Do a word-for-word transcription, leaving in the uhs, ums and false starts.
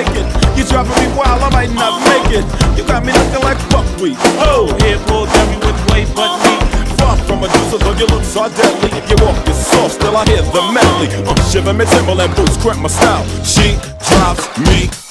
take it. You driving me wild, I might not make it. You got me looking like buckwheat. Oh, here pulled every which way but me. Far from a deuce, though your looks are deadly. You walk is soft, still I hear the medley. Uh, shiver me Timberland boots, cramp my style. She drives me